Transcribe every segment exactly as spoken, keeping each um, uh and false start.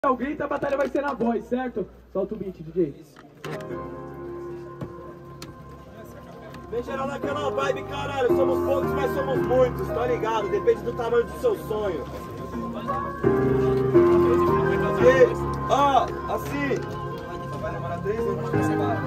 O grito, a batalha vai ser na voz, certo? Solta o beat, D J. Vem geral naquela vibe, caralho. Somos poucos, mas somos muitos, tá ligado? Depende do tamanho do seu sonho. E, ó, assim. Vai demorar três anos pra chegar.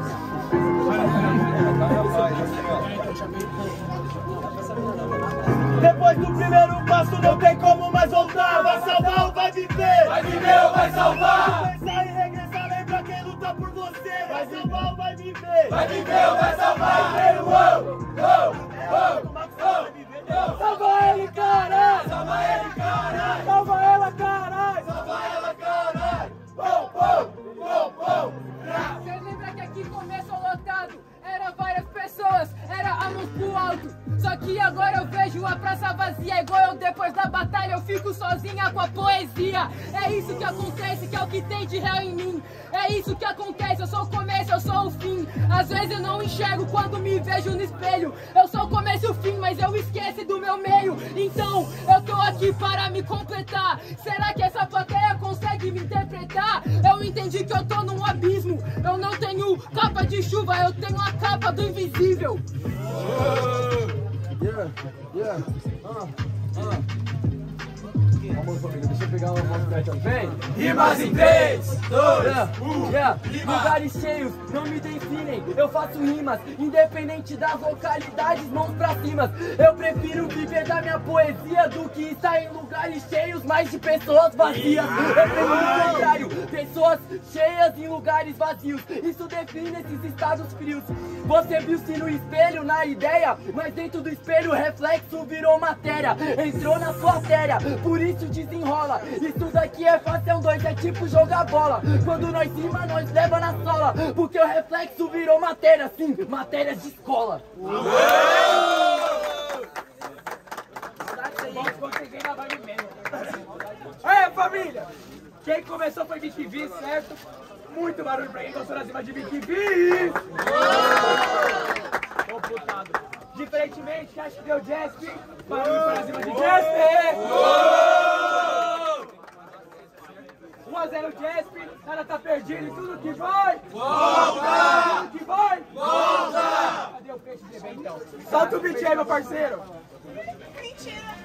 Depois do primeiro passo não tem como mais voltar. Vai salvar ou vai viver? Vai viver ou vai salvar? Pensar e regressar, lembra quem luta por você. Vai salvar ou vai viver? Vai viver ou vai salvar? Primeiro, uou, uou, uou, uou. Salva ele, caralho! Salva ele, caralho! Salva ela, caralho! Salva ela, caralho! Pou, pou, pou, pou. Você lembra que aqui começou lotado? Era várias pessoas, era a mão pro alto. Só que agora eu vejo a praça vazia. Igual eu depois da batalha eu fico sozinha com a poesia. É isso que acontece, que é o que tem de real em mim. É isso que acontece, eu sou o começo, eu sou o fim. Às vezes eu não enxergo quando me vejo no espelho. Eu sou o começo e o fim, mas eu esqueço do meu meio. Então eu tô aqui para me completar. Será que essa plateia consegue me interpretar? Eu entendi que eu tô num abismo. Eu não tenho capa de chuva, eu tenho a capa do invisível. Yeah, yeah, ah, ah. Vamos, família, deixa eu pegar uma mão perto. Vem! Rimas em três, dois, Yeah, um, yeah. rima. Lugares cheios, não me definem. Eu faço rimas, independente das localidades, mãos pra cima. Eu prefiro viver da minha poesia do que estar em lugares cheios, mas de pessoas vazias. Eu prefiro o contrário, pessoas cheias em lugares vazios. Isso define esses estados frios. Você viu-se no espelho, na ideia, mas dentro do espelho o reflexo virou matéria. Entrou na sua artéria, por isso desenrola. Isso daqui é fácil, dois, é tipo jogar bola. Quando nós rima, nós leva na sola, porque o reflexo virou matéria, sim, matérias de escola. É, família! Quem começou foi Vicky V, certo? Muito barulho pra quem gostou das rimas de Vicky V! Computado. Diferentemente, acho que deu Jasp. Barulho para as rimas de Jasp! um a zero Jasp, nada tá perdido e tudo que vai! Volta! Tudo que vai! Volta! Cadê o peixe bebê então? Solta o beat aí, meu parceiro! Mentira!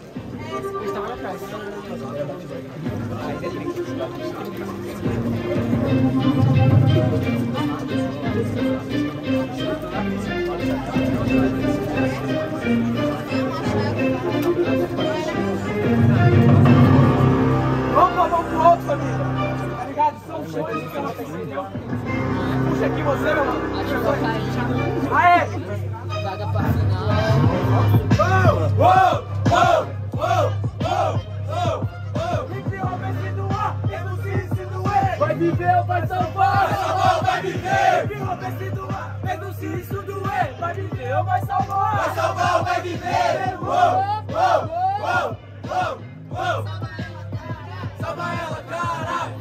Vamos pra mão pro outro, família! Tá ligado? São shows que ela entendeu? Puxa aqui você, meu mano! Aê! Vaga pra final. Uou, uou, uou, uou, uou, uou, uou. Vai viver ou vai salvar? Vai salvar ou vai viver? Vive o vencido A, mesmo se isso doer. Vai viver ou vai salvar? Vai salvar ou vai viver? Uou, uou, uou, uou, uou. Salva ela, caralho!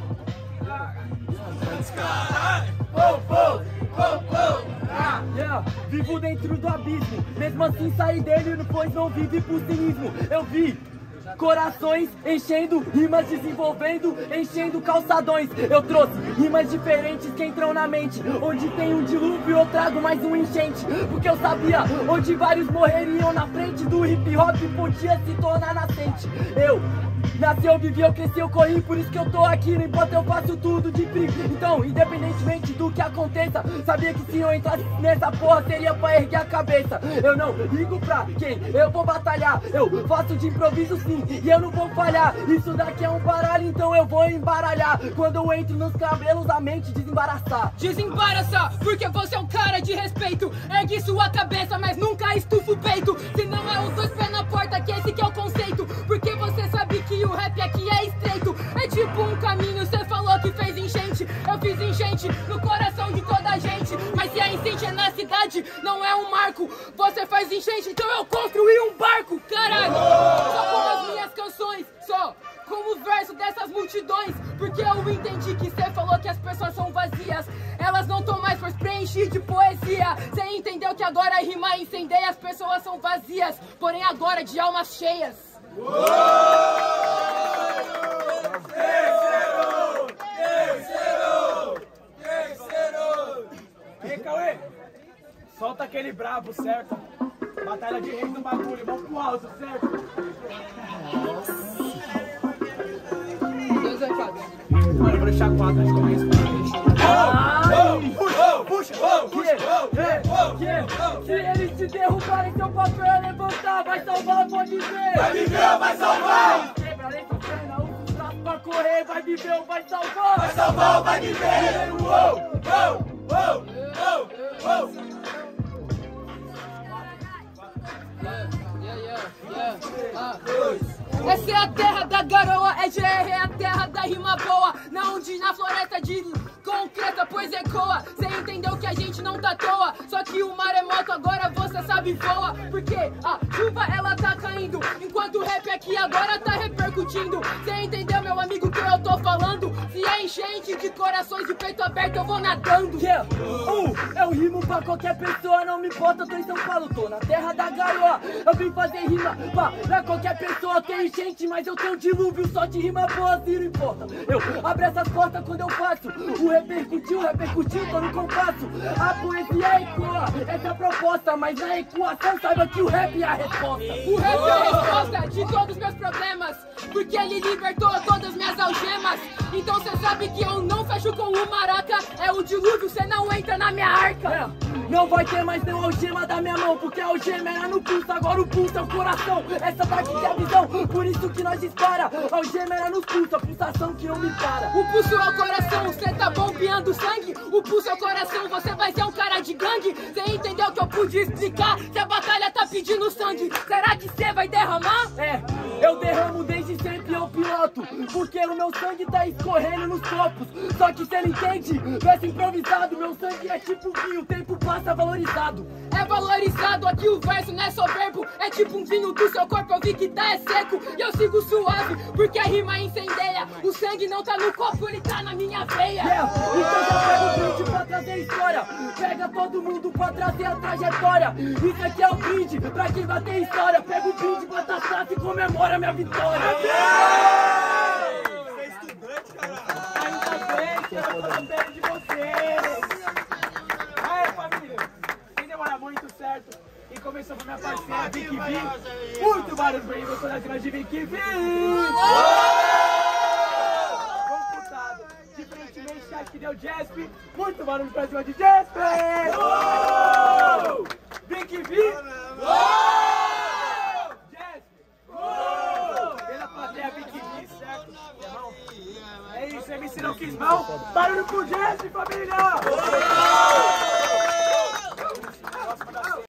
Caralho! Uou, uou, uou, uou. Ah. Yeah, vivo dentro do abismo, mesmo assim saí dele, pois não vive por cinismo. Eu vi corações enchendo, rimas desenvolvendo, enchendo calçadões. Eu trouxe rimas diferentes que entram na mente. Onde tem um dilúvio eu trago mais um enchente, porque eu sabia onde vários morreriam na frente do hip hop podia se tornar nascente. Eu nasci, eu vivi, eu cresci, eu corri, por isso que eu tô aqui. Não importa, eu faço tudo de free. Então, independentemente do que aconteça, sabia que se eu entrasse nessa porra seria pra erguer a cabeça. Eu não ligo pra quem eu vou batalhar, eu faço de improviso sim, e eu não vou falhar. Isso daqui é um baralho, então eu vou embaralhar. Quando eu entro nos cabelos, a mente desembaraçar. Desembaraça, porque você é um cara de respeito. Ergue sua cabeça, mas nunca estufa o peito. Se não é os dois pés na porta, que esse que é o conceito. Porque você sabe que o rap aqui é estreito. É tipo um caminho, você falou que fez enchente. Eu fiz enchente no coração de toda a gente. Mas se a enchente é na cidade, não é um marco. Você faz enchente, então eu construí um barco, caralho. Só com as minhas canções, só como verso dessas multidões. Porque eu entendi que você falou que as pessoas são vazias. Elas não estão mais por preencher de poesia. Você entendeu que agora rimar incendeia, as pessoas são vazias, porém agora de almas cheias. Uou! Terceiro! solta aquele brabo, certo? Batalha de reis no bagulho, vamos pro alto, certo? Dois ou quatro? Mano, eu vou deixar quatro antes de começar. Puxa, puxa, puxa. Se eles te derrubarem, seu papel é levantar. Vai salvar, pode ver. Vai viver ou vai salvar? Quebra, lenta, perna, usa os braços pra correr. Vai viver ou vai salvar? Vai salvar ou vai viver? Uou, uou, uou, uou, uou. Yeah, yeah, yeah, yeah. Ah. Essa é a terra da garoa, é G R, é a terra da rima boa. Na onde na floresta de concreta, pois ecoa. Cê entendeu que a gente não tá à toa, só que o maremoto agora você sabe voa. Porque a chuva ela tá caindo, enquanto o rap aqui agora tá repercutindo. Cê entendeu, meu amigo, que eu tô falando? Se é enchente de corações de peito aberto, eu vou nadando. Yeah. Uh, eu rimo pra qualquer pessoa, não me importa, eu tô em São Paulo, tô na terra da garoa. Eu vim fazer rima pra, pra qualquer pessoa. Tem gente, mas eu tenho dilúvio só de rima boa, se não importa. Eu abro essas portas quando eu faço. O repercutiu, repercutiu, tô no compasso. A poesia ecoa, essa é a proposta. Mas na equação saiba que o rap é a resposta. O rap é a resposta de todos os meus problemas, porque ele libertou todas as minhas algemas. Então cê sabe que eu não fecho com o maraca. É o dilúvio, cê não entra na minha arca. É, não vai ter mais nenhuma algema da minha mão, porque a algema era no pulso, agora o pulso é o coração. Essa daqui é a visão, por isso que nós dispara. A algema era no pulso, a pulsação que não me para. O pulso é o coração, cê tá bombeando sangue. O pulso é o coração, você vai ser um cara de gangue. Cê entendeu que eu pude explicar? Se a batalha tá pedindo sangue, será que cê vai derramar? É, eu derramo desde sempre, eu piloto, porque o meu sangue tá escorrendo nos copos. Só que cê não entende, verso improvisado. Meu sangue é tipo vinho, o tempo passa valorizado. É valorizado, aqui o verso não é soberbo. É tipo um vinho do seu corpo, eu vi que tá é seco. E eu sigo suave, porque a rima incendeia. O sangue não tá no copo, ele tá na minha veia. Yeah, então já pega o brinde pra trazer história. Pega todo mundo pra trazer a trajetória. Isso aqui é o brinde pra quem vai ter história. Pega o brinde, bota a taça e comemora minha vitória. Você é estudante, caralho. Ainda bem que eu tô perto de vocês. Aê, família. Sem demorar muito, certo? E começou com minha parceira Vicky V. Muito barulho pra mim, gostou das rimas de Vicky V. Computado. Diferentemente, acho que deu Jasp. Muito barulho pra cima de Jasp. Vicky V. Jasp. Pela plateia Vicky V, certo? É isso, M C não quis mal. Barulho pro Jasp, família.